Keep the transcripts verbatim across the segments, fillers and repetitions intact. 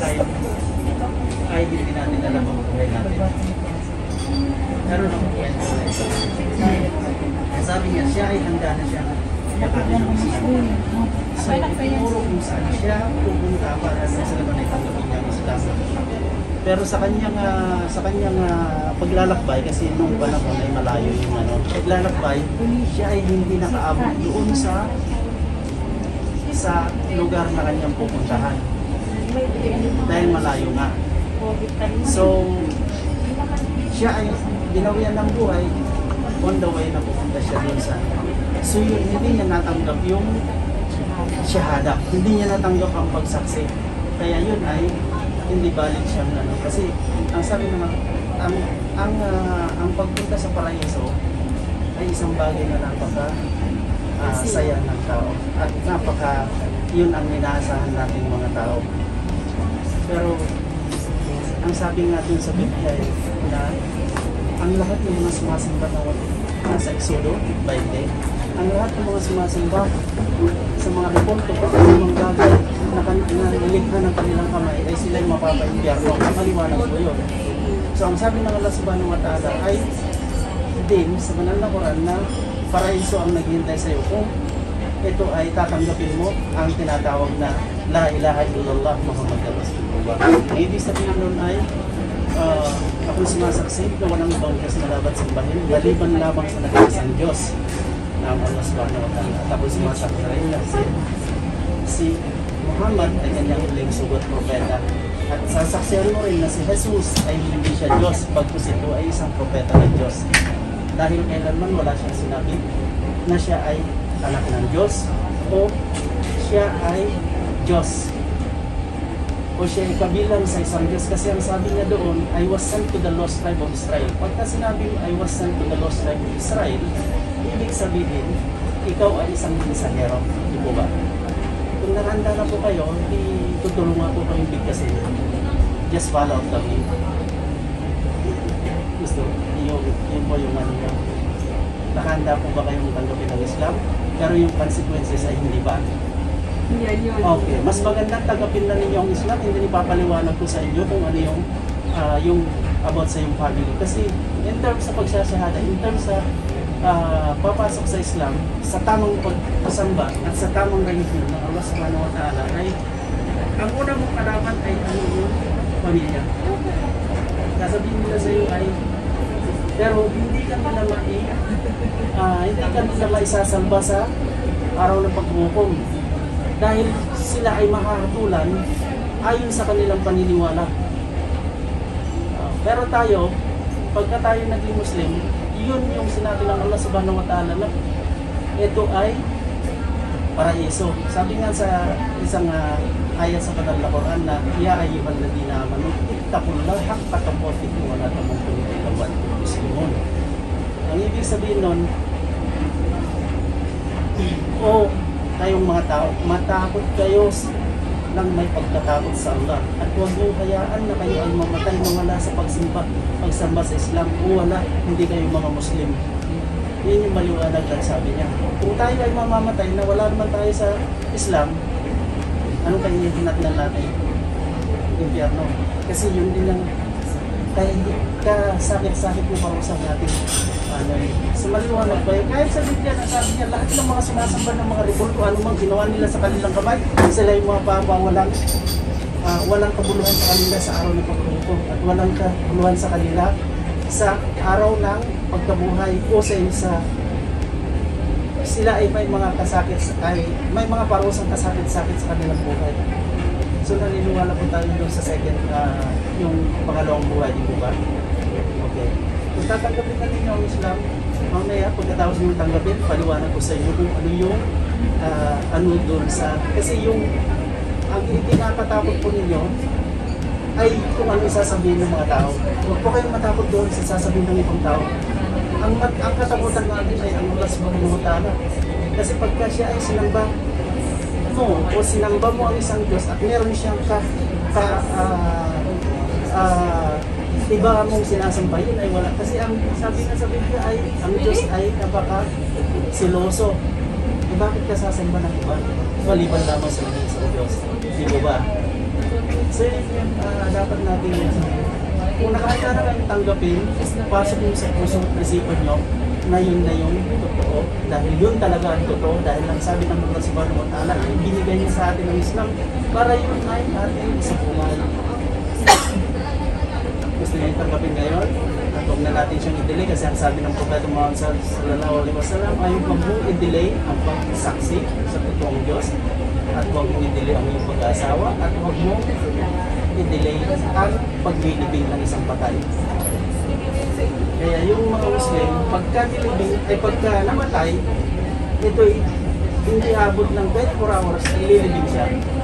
ay, ay hindi natin alam ang buhay natin. Pero nung kwento na ito, sabi niya, siya ay handa na siya yakatin ng Islam. So, itinuro kung saan siya pupunta para sa salaman ay tanggapin niya ang Islam. Pero sa kanyang uh, sa kanyang uh, paglalakbay, kasi nung panahon ay malayo yung ano, paglalakbay, siya ay hindi nakaabot doon sa sa lugar na kanyang pupuntahan. Dahil malayo nga. So, siya ay binawian ng buhay, on the way na pupunta siya doon sa. So, yun, hindi niya natanggap yung shahada. Hindi niya natanggap ang pagsaksi. Kaya yun ay hindi balik siyang ano. Kasi ang sabi naman, ang ang uh, ang pagpunta sa paraiso ay isang bagay na napaka uh, saya ng tao at napaka yun ang inaasahan natin mga tao. Pero ang sabi nga dun sa Biblia ay na ang lahat ng mga sumasimba na nasa Exodo twenty, ang lahat ng mga sumasimba sa mga reporto o mga bagay na, na nilikha ng kanilang kamay ay sila'y mapapa-impyerno. Ang maliwanag po yun. So ang sabi ng Allah subhanahu wa ta'ala ay din sa banal na Quran na paraiso ang naghihintay sa iyo kung ito ay tatanggapin mo ang tinatawag na La ilaha illallah Muhammadur Rasulullah. Ang ibig sabihin nun ay uh, akong sumasaksi na walang ibang Diyos na dapat sambahin maliban lamang sa nag-iisang Diyos na Allah subhanahu wa ta'ala. At ako'y sumasaksi rin na si, si Muhammad ay kanyang huling sugot propeta. At sasaksihan mo rin na si Jesus ay hindi siya Diyos, pagkus ito ay isang propeta ng Diyos. Dahil kailanman wala siyang sinabi na siya ay anak ng Diyos o siya ay Diyos o siya ay kabilang sa isang Diyos. Kasi ang sabi niya doon, I was sent to the lost tribe of Israel. Pagka sinabi I was sent to the lost tribe of Israel, ibig sabihin, ikaw ay isang mensahero. Di po ba? Kung nakahanda na po kayo, hindi tutulungan po kayong bigkasin. Just follow the way. Gusto, yung, yun po yung ano yun. Nakahanda po ba kayong tanggapin ng Islam? Pero yung consequences ay hindi ba? Okay, mas magandang tanggapin na ninyo ang Islam, hindi ipapaliwanag ko sa inyo kung ano yung, uh, yung about sa yung family. Kasi in terms sa pagsasahada, in terms sa uh, papasok sa Islam, sa tamang pagsamba at sa tamang religion ng Allah subhanahu wa ta'ala ay ang unang mong kalaban ay ano yung pamilya. Sasabihin nila sa iyo ay pero hindi ka nila mai uh, hindi ka nila maisasalba sa araw ng paghukom dahil sila ay mahahatulan ayon sa kanilang paniniwala. Uh, pero tayo, pagka tayo naging Muslim, yun yung sinabi ng Allah subhanahu wa ta'ala na ito ay paraiso. Sabi nga sa isang uh, ayat sa banal na Quran na ya ayyuhalladhina amanu ittaqullaha haqqa tuqatih wa la tamutunna illa wa antum muslimun. Ang ibig sabihin nun, o kayong mga tao, matakot kayo ng may pagkatakot sa Allah at huwag niyo hayaan na kayo ay mamatay na wala sa pagsimba, pagsamba sa Islam o wala, hindi kayo mga Muslim. Yun yung maliwanag lang sabi niya. Kung tayo ay mamamatay na wala naman tayo sa Islam, anong kayo yung hinatnan natin? Impyerno. Kasi yun din lang kaya kasakit-sakit mo parusahan natin. Ano, sa maliwanag ba yun? Kahit sa Biblia, nasabi niya, lahat ng mga sumasamba ng mga rebel, kung ano mang ginawa nila sa kanilang kamay, sila yung mga papa, walang, uh, walang kabuluhan sa kanila sa araw ng paghukom at walang kabuluhan sa kanila sa araw ng pagkabuhay o sa isa. Sila ay may mga kasakit, ay may mga parusang kasakit-sakit sa kanilang buhay. So naniniwala po tayo doon sa second, uh, yung pangalawang buhay, di ba? Okay. Kung tatanggapin na ninyo ang Islam, mamaya pagkatapos nyo tanggapin, paliwanag ko sa inyo kung ano yung uh, ano doon sa, kasi yung ang itinakatakot po ninyo ay kung ano isasabihin ng mga tao. Huwag po kayong matakot doon sa sasabihin ng ibang tao. Ang, ang katakutan natin ay ang Allah subhanahu wa ta'ala. Kasi pagka siya ay sinamba mo o sinamba mo ang isang Diyos at meron siyang ka, ka uh, uh, iba mong sinasambahin ay wala. Kasi ang sabi nga sa Biblia ay ang Diyos ay napaka siloso. E bakit ka sasamba ng iba? Maliban lamang sa naging isang Diyos. Di ba ba? So yun yung uh, dapat natin kung nakakita na kayong tanggapin, pasok yung sa pusong prinsipyo nyo na yun na yung totoo. Dahil yun talaga ang totoo. Dahil lang sabi ng Allah subhanahu wa ta'ala, binigay niya sa atin ng Islam para yun ay ating isang buhay. Gusto niya yung tanggapin ngayon? At huwag na natin siyang i-delay kasi ang sabi ng Propeta Muhammad sallallahu alaihi wasallam ay huwag mong i-delay ang pagsaksi sa totoong Diyos at huwag mong i-delay ang iyong pag-aasawa at huwag mong i-delay ang paglilibing ng isang patay. Kaya yung mga Muslim, pagka nilibing, ay pagka namatay, ito'y hindi abot ng twenty-four hours, ililibing siya.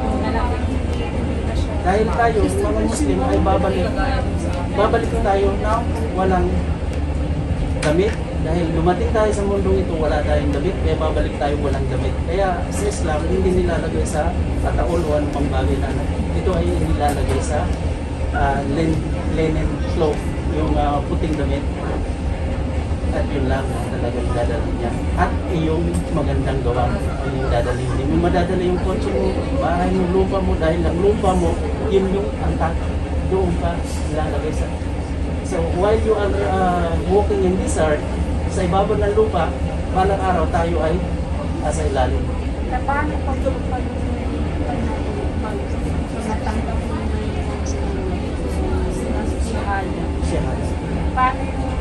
Dahil tayo, mga Muslim, ay babalik. Babalik tayo na walang damit. Dahil dumating tayo sa mundong ito, wala tayong damit, kaya babalik tayo walang damit. Kaya sa Islam, hindi nilalagay sa kataol o anumang bagay na ito ay nilalagay sa uh, linen cloth, yung uh, puting damit. At yun lang ang talagang dadalhin niya. At iyong magandang gawa ang yung dadalhin. Hindi mo madadala yung kotse mo, bahay mo, lupa mo, dahil ang lupa mo, yun yung angkat. Doon ka nilalagay sa. So while you are uh, walking in this earth, sa ibabaw ng lupa, balang araw tayo ay nasa ilalim. Paano pag pag natanggap mo na yung shahada? Shahada. Paano yung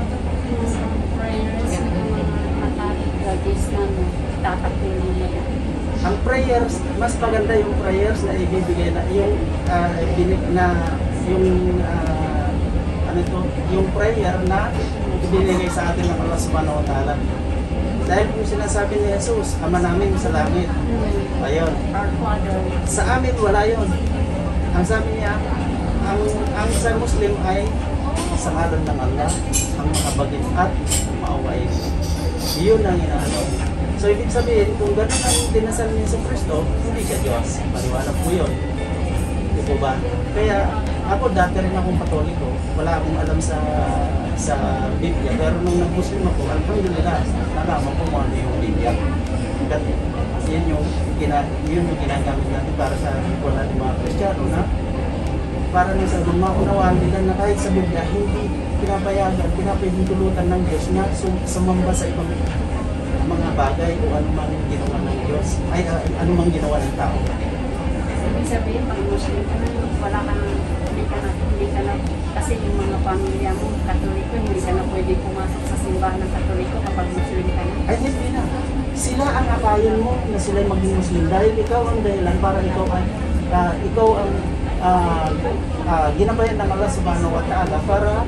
mga prayers ng mga Catholic na tatakil mo na yan? Ang prayers, mas maganda yung prayers na ibibigay na yung uh, binig na yung uh, ano ito, yung prayer na ibinigay sa atin ng Allah subhanahu wa ta'ala. Dahil kung sinasabi ni Jesus, Ama namin sa langit, ayun. Our Father. Sa amin wala yun. Ang sabi niya, ang, ang sa Muslim ay sa ngalan ng Allah, ang makabagin at maawain. Yun ang inaano. So ibig sabihin, kung gano'n ang dinasal niya sa Kristo, hindi siya Diyos. Paliwanag po yun. Di po ba? Kaya ako dati rin akong Katoliko. Wala akong alam sa sa Biblia. Pero nung nag-Muslim ako, alhamdulillah, nalaman ko kung ano yung Biblia. At yun yung, gina, yun yung ginagamit natin para sa wala ng mga Kristiyano na para nang sa maunawaan nila na kahit sa Biblia, hindi pinapayagan, pinapahintulutan ng Diyos na sumamba sa ibang mga bagay o anumang ginawa ng Diyos, ay uh, anumang ginawa ng tao. Ibig sabihin, pag Muslim ka na, wala ka na, hindi ka na, hindi ka na, kasi yung mga pamilya mo, Katoliko, hindi ka na pwede pumasok sa simbahan ng Katoliko kapag Muslim ka na. Ay, hindi na. Sila ang akayin mo na sila maging Muslim dahil ikaw ang dahilan para ikaw ay, uh, ikaw ang uh, uh, ginabayan ng Allah subhanahu wa ta'ala para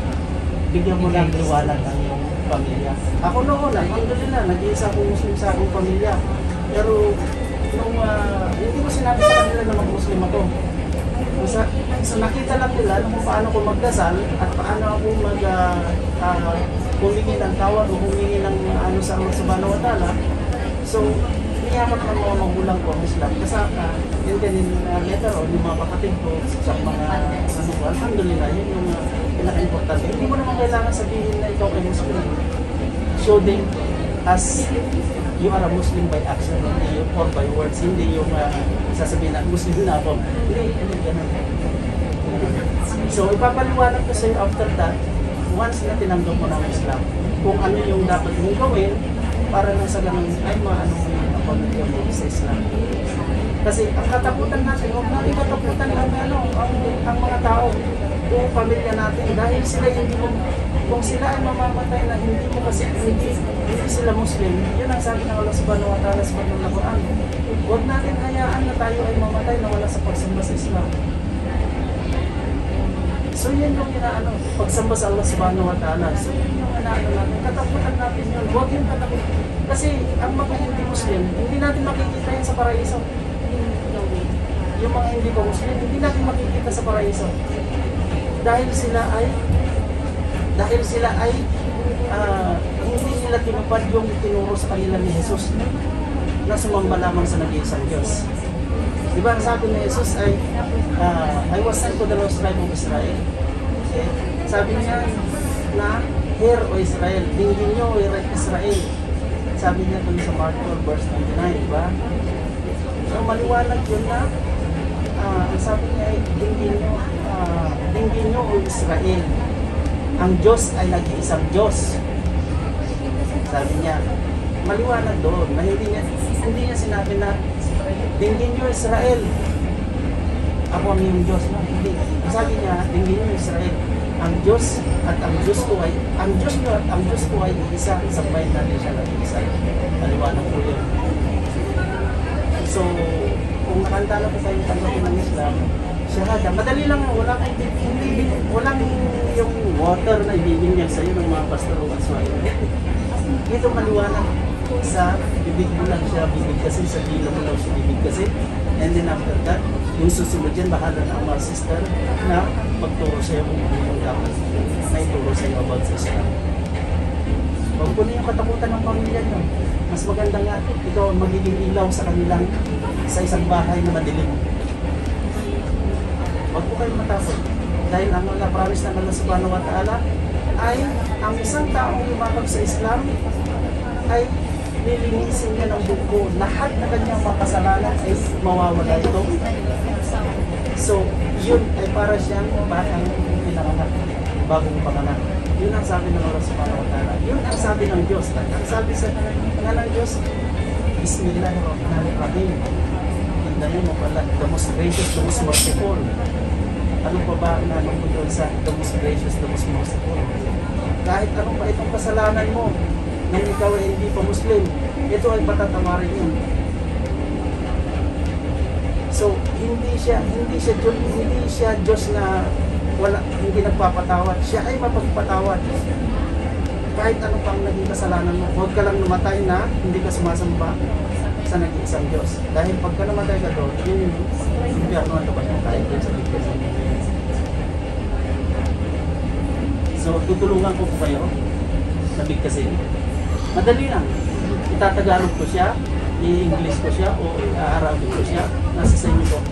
bigyan mo ng liwanag ang iyong pamilya. Ako noon, alhamdulillah, nag-iisa akong Muslim sa akong pamilya. Pero nung uh, hindi ko sinabi sa kanila na mag-Muslim ako. So, so nakita lang nila kung paano ko magdasal at paano ako mag uh, uh, humingi ng tawad o humingi ng uh, ano sa Allah subhanahu wa ta'ala. So, niyakap ng mga magulang ko ang Islam. Kasi uh, yun din uh, later on, yung mga kapatid ko sa mga ano ko, alhamdulillah, yun yung uh, pinaka-importante. Hindi mo naman kailangan sabihin na ikaw ay Muslim. Show them as you are a Muslim by action, hindi yung or by words, hindi yung uh, sasabihin na Muslim na ako. Hindi, hindi ganun. So, ipapaliwanag ko sa iyo after that, once na tinanggap mo ng Islam, kung ano yung dapat mong gawin para nang sa ganun ay maano mo yung apology mo sa Islam. Kasi ang katakutan natin, huwag natin katakutan ang, ano, ang, ang mga tao, yung pamilya natin, dahil sila hindi mo, kung sila ay mamamatay na hindi mo kasi hindi, hindi sila Muslim, yun ang sabi ng Allah subhanahu wa ta'ala sa Banal Quran. Huwag natin hayaan na tayo ay mamatay na wala sa pagsamba sa Islam. So yun yung inaano, pagsamba sa Allah subhanahu wa ta'ala. So yun yung inaano natin, katakutan natin yun. Huwag yung katakutan. Kasi ang mga hindi Muslim, hindi natin makikita yan sa paraiso. Yung mga hindi pa Muslim, hindi natin makikita sa paraiso. Dahil sila ay dahil sila ay uh, hindi nila tinupad yung tinuro sa kanila ni Jesus na sumamba lamang sa nag-iisang Diyos. Diba ang sabi ni Jesus ay uh, I was sent to the lost tribe of Israel. Okay? Sabi niya na hear o Israel, dinggin nyo o Israel. Sabi niya dun sa Mark twelve verse twenty-nine, diba? So maliwanag yun na ah, ang sabi niya ay, dinggin nyo, ah, dinggin nyo o Israel. Ang Diyos ay nag-iisang Diyos. Sabi niya, maliwanag doon, na hindi niya, hindi niya sinabi na, dinggin nyo Israel. Ako ang iyong Diyos. No, hindi. Sabi niya, dinggin nyo Israel. Ang Diyos at ang Diyos ko ay, ang Diyos nyo at ang Diyos ko ay isa, sabayin natin siya ng isa. Maliwanag po yun. So, kung nakanta na po kayo tanggapin ng Islam, shahada, madali lang, walang, hindi, walang yung water na ibibigyan sa iyo ng mga pastor o aswaya. Ito maliwanag sa bibig mo lang siya, bibig kasi sa dilo mo lang siya, bibig kasi. And then after that, yung susunod yan, bahala na ang mga sister na magturo sa'yo kung ano yung dapat na ituro sa'yo about sa Islam. Huwag po na yung katakutan ng pamilya nyo. Mas maganda nga, ikaw ang magiging ilaw sa kanilang sa isang bahay na madilim. Huwag po kayong matakot. Dahil ang mga promise ng Allah Subhanahu wa Ta'ala ay ang isang taong lumakap sa Islam ay nilinisin niya ng buko. Lahat na kanyang mga kasalanan ay mawawala ito. So, yun ay para siyang batang pinanganak, bagong panganak. Yun ang sabi ng Allah Subhanahu wa Ta'ala. Yun ang sabi ng Diyos. Ang sabi sa nga ng Diyos, Bismillahirrahmanirrahim. In the name of Allah, the most gracious, the most merciful. Ano pa ba ang naman mo doon sa the most gracious, the most merciful? Kahit ano pa itong kasalanan mo, nang ikaw ay hindi pa Muslim, ito ay patatawarin yun. So, hindi siya, hindi siya Diyos, hindi siya Diyos na wala, hindi nagpapatawad. Siya ay mapagpatawad. Kahit ano pang naging kasalanan mo, huwag ka lang namatay na hindi ka sumasamba sa nag-iisang Diyos. Dahil pagka namatay ka doon, yun yung impyerno ang tapat mo kahit doon sa bigkas. So, tutulungan ko po kayo na bigkasin. Madali lang. Itatagalog ko siya, i-English ko siya, o i-Arabic ko siya. Nasa sa inyo po.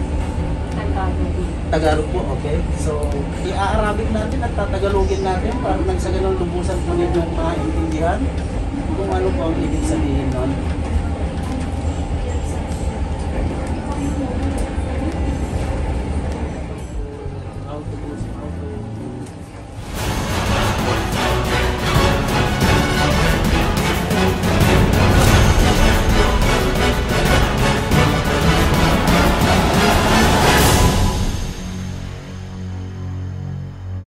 Tagalog po, okay. So, i-Arabic natin at tatagalogin natin para nang sa ganun lubusan po ninyong maintindihan kung ano po ang ibig sabihin nun.